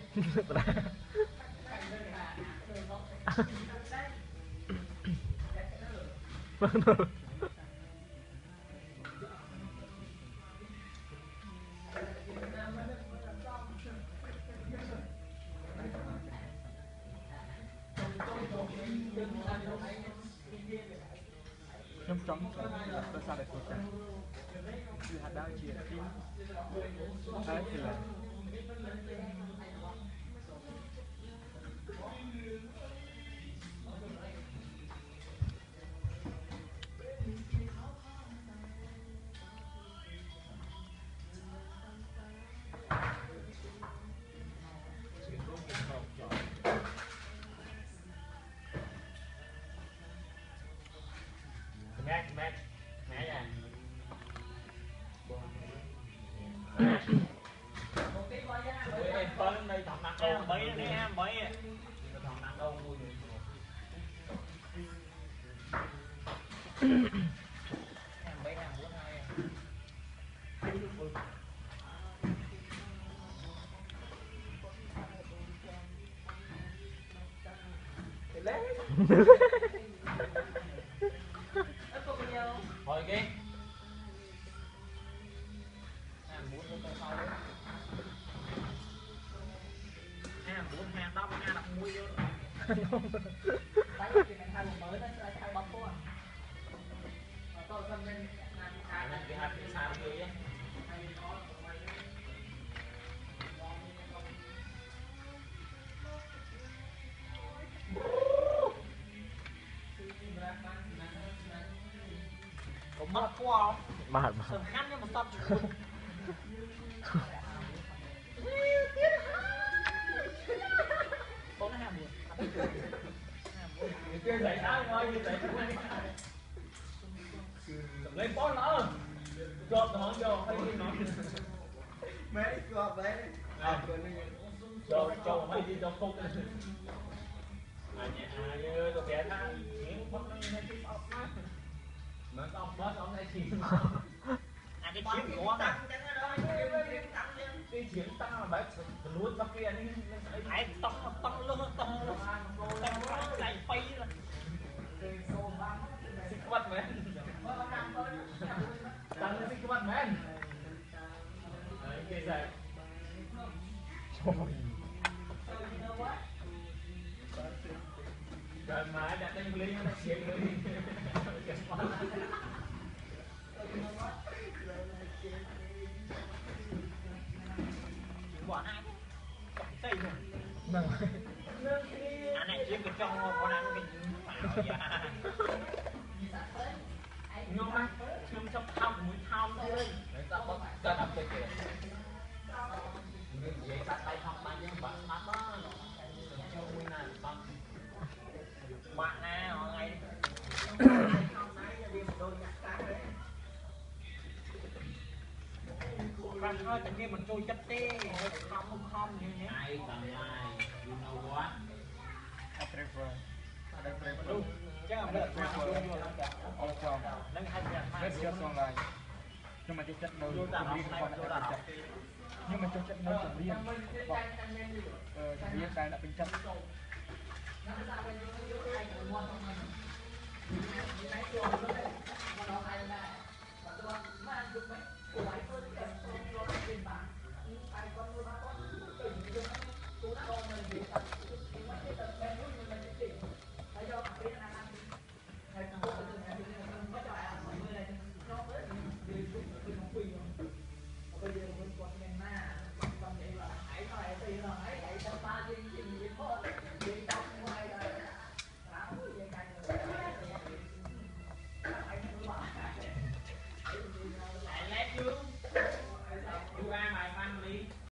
Nhâm trống tôi sao lại phù saคือhạt đào chia tim đấy thì là mẹ à em phân đây thằng nặng đâu bấy đấy em bấy thằng nặng đâu vui em bấy em muốn hai thôi cái em muốn tôi sau đấy em muốn hàng đâm nha đập mũi vô đấy thì mình thay một mới đấy thay bắp thôi tôi không nên cái hạt cái sao đi nhé mất quá mà sừng ngắn nhưng mà tóc con nó ham buồn chơi giải sao thôi như vậy lấy bó nữa gọt nó vô hay gì nó mấy gọt đấy cho mấy đi cho phúc như tôi kể tha những mất nó cái ốc má mà cái ốc bớt ốc này chìm cái chiếc của này cái chiếc tăng là bác lúa bác kia ấy tăng luôn tăng chạy phay rồi xích quất mẹ tăng xích quất mẹ cái gì rồi mà đặt lên ly nó xịt rồi bỏ hai cọc xây rồi anh này chiếm cái trong con ăn cái phải ngon á chum trong thau mũi thau nó lên để ta bắt ta đập cái kìa vậy ta tay học bao nhiêu bạn mắt đó cho nguyên này bạn nè mọi ngày ra thôi tự nhiên mình trôi chất tê không như thế ai cần ai you know what I prefer đúng chứ là mình làm vô lấy hai let's just online nhưng mà cho chất nâu riêng còn là chất nhưng mà cho chất nâu còn riêng riêng cái là bên chất